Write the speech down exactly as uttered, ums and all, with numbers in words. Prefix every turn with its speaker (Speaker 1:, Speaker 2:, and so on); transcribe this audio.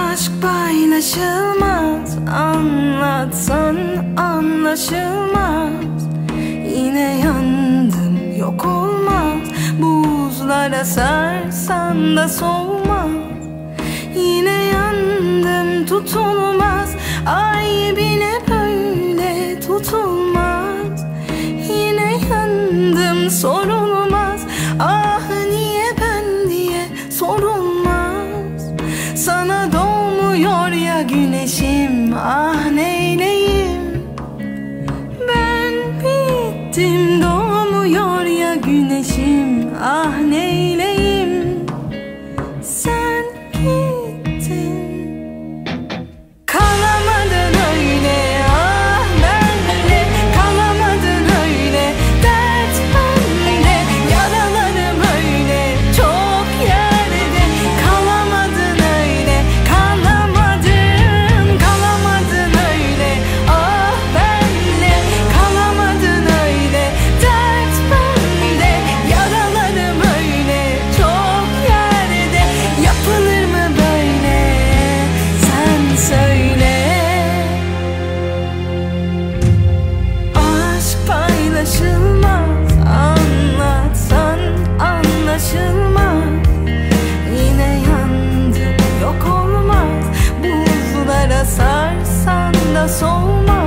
Speaker 1: Aşk paylaşılmaz, anlatsan anlaşılmaz. Yine yandım, yok olmaz. Buzlara sarsan da soğumaz. Yine yandım, tutulmaz. Ay bile böyle tutulmaz. Yine yandım, sorulmaz. Ah niye ben diye sorulmaz. Sana doğmuyor ya güneşim, ah neyleyim. Ben bittim, doğmuyor ya güneşim, ah neyleyim. Sen gittin, kalamadın öyle, ah benle. Kalamadın öyle, dert bende. Yaralarım öyle, çok yerde. Kalamadın öyle, kalamadın. Kalamadın öyle, ah benle. Kalamadın öyle, dert bende. Yaralarım öyle, çok yerde. Yapılır mı böyle, sen söyle. Aşk paylaşılmaz, anlatsan anlaşılmaz. Yine yandım, yok olmaz. Buzlara sarsan da soğumaz.